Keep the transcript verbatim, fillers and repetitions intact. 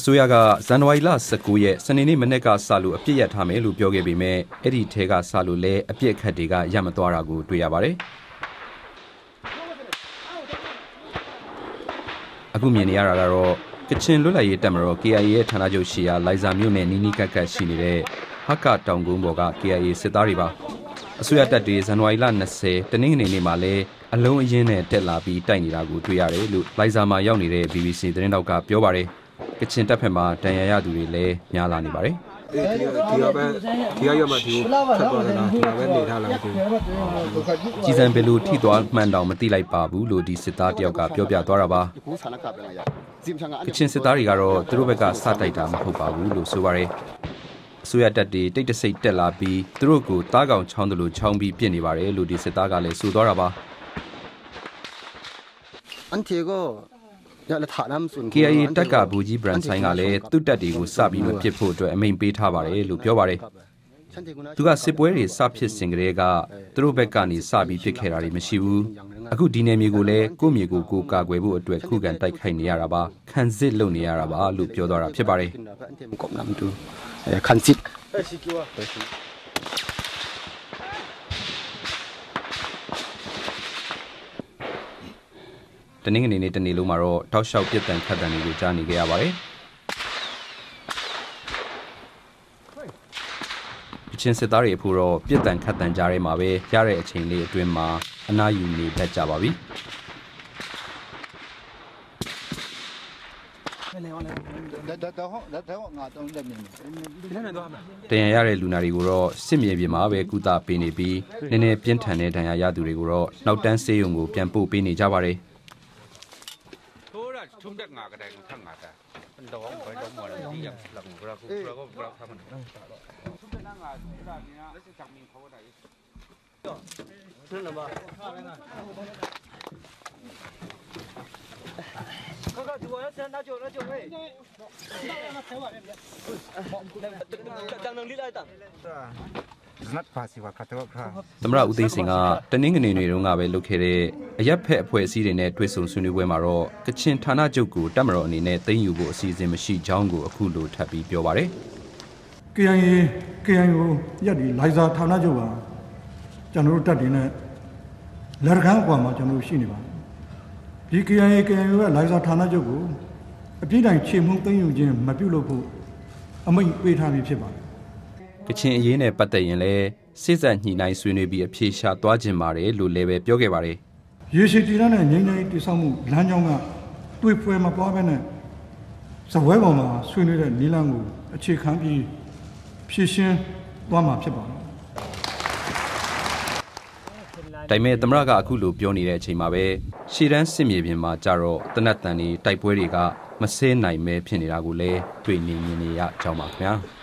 ဆိုရကဇန်နဝါရီလ十九ရက်စနေနေ့မနေ့ကစလို့အပြစ်ရထားမယ်လို့ပြောခဲ့ပေမဲ့အဲ့ဒီထဲကစလို့လဲအပြစ်အခက်တွေကရမသွားတာကိုတွေ့ရပါတယ်အခုမြင်နေရတာကတော့ကချင်လွတ်လပ်ရေးတပ်မတော် K I A ရဲ့ဌာနချုပ်ရှိရာလိုင်ဇာမြို့နယ်နီးနီးကပ်ကပ်ရှိနေတဲ့ဟကတောင်ကုန်းပေါ်က K I A စစ်သားတွေပါအစိုးရတပ်တွေဇန်နဝါရီလ二十တနင်္ဂနွေနေ့မှာလဲအလုံးအင်းနဲ့တက်လာပြီးတိုက်နေတာကိုတွေ့ရတယ်လို့လိုင်ဇာမှာရောက်နေတဲ့ B B C သတင်းတောက်ကပြောပါတယ်ကချင်တပ်ဖက်မှာတန်ရာရသူတွေလည်းများလာနေပါတယ်ဒီဒီရပဲဒီရရမှဒီဆက်သွားတယ်လားဒီရပဲနေထားလားဒီကြည်စံဘယ်လိုထိသွားမှန်တောင်မသိလိုက်ပါဘူးလို့ဒီစစ်သားတယောက်ကပြောပြသွားတာပါကချင်စစ်သားတွေကတော့သူတို့ဘက်ကစတိုက်တာမဟုတ်ပါဘူးလို့ဆိုပါတယ်အစိုးရတပ်တွေတိတ်တဆိတ်တက်လာပြီးသူတို့ကိုတားကောင်ချောင်းတယ်လို့ချောင်းပြီးပြစ်နေပါတယ်လို့ဒီစစ်သားကလည်းဆိုသွားတာပါအန်တီကို K I A တက်ကဘူကြီးဘရန်ဆိုင်ကလည်းသူ့တပ်တွေကိုစပြီးမပစ်ဖို့အတွက်အမိန့်ပေးထားပါတယ်လို့ပြောပါတယ်သူကစစ်ပွဲတွေစဖြစ်စဉ်ကလေးကသူတို့ဘက်ကနေစပြီးပစ်ခဲ့တာတွေမရှိဘူးအခုဒီနယ်မြေကိုလည်းကိုယ့်မြေကိုကိုကာကွယ်ဖို့အတွက်ခုခံတိုက်ခိုက်နေရတာပါခံစစ်လုပ်နေရတာပါလို့ပြောသွားတာဖြစ်ပါတယ်ခံစစ်တနင်္ဂနွေနေ့တနေ့လုံးမှာတော့တောက်လျှောက်ပြစ်ဒဏ်ခတ်ဒဏ်တွေကိုကြားနေကြရပါတယ်ကချင်စစ်သားတွေအဖို့တော့ပြစ်ဒဏ်ခတ်ဒဏ်ကြားထဲမှာပဲရတဲ့အချိန်လေးအတွင်းမှာအနားယူနေတတ်ကြပါပြီတန်ရာရတဲ့လူနာတွေကိုတော့စစ်မြေပြင်မှာပဲကုသပေးနေပြီးနည်းနည်းပြင်းထန်တဲ့ဒဏ်ရာရသူတွေကိုတော့နောက်တန်းဆေးရုံကိုပြန်ပို့ပေးနေကြပါတယ် chúng đất ngà cái này cũng thằng ngà ta, bên đó không phải đóng mồi là đi làm làm cái đó cũng cái đó cũng thằng mình. chúng đất ngà chúng ta đi na, nó sẽ chặt mình khó đấy. thế là bao? các các chú ơi, xem nào chú, nào chú ơi. đang đang đi lại ta. သမ္မတဦးသိန်းစိန်ကတနင်္ဂနွေနေ့တုန်းကပဲလုပ်ခဲ့တဲ့အရက်ဖက်အဖွဲ့အစည်းတွေနဲ့တွေ့ဆုံဆွေးနွေးပွဲမှာတော့ကချင်ဌာနချုပ်ကိုတပ်မတော်အနေနဲ့သိမ်းယူဖို့အစီအစဉ်မရှိကြောင်းကိုအခုလိုထပ်ပြီးပြောပါတယ်။ K I A K I A ကိုရက်ဒီလိုင်ဇာဌာနချုပ်ကကျွန်တော်တို့တပ်တွေနဲ့လက်ခံအကွာမှာကျွန်တော်တို့ရှိနေပါတယ်။ဒီ K I A K I A ကလိုင်ဇာဌာနချုပ်ကိုအပြည့်တိုင်ချေမှုန်းသိမ်းယူခြင်းမပြုလုပ်ဖို့အမိန့်ပေးထားပြီးဖြစ်ပါတယ်ကချင်အရေးနဲ့ပတ်သက်ရင်လည်းစစ်ဆက်ညှိနှိုင်းဆွေးနွေးပြီးအဖြေရှာသွားခြင်းပါတယ်လို့လည်းပဲပြောခဲ့ပါတယ်။ရေရှည်တည်တဲ့ငြိမ်းချမ်းရေးတည်ဆောက်မှုလမ်းကြောင်းကတွေ့ပွဲမပွားဘဲနဲ့စပွဲပေါ်မှာဆွေးနွေးတဲ့နည်းလမ်းကိုအခြေခံပြီးဖြည့်ရှင်းသွားမှာဖြစ်ပါတယ်။ဒါပေမဲ့သမ္မတကအခုလိုပြောနေတဲ့အချိန်မှာပဲရှေ့တန်းစစ်မြေပြင်မှာကြတော့တနတ်တန်တွေတိုက်ပွဲတွေကမဆဲနိုင်မဲဖြစ်နေတာကိုလည်းတွေ့နေမြင်နေရကြောင်းပါခင်ဗျာ။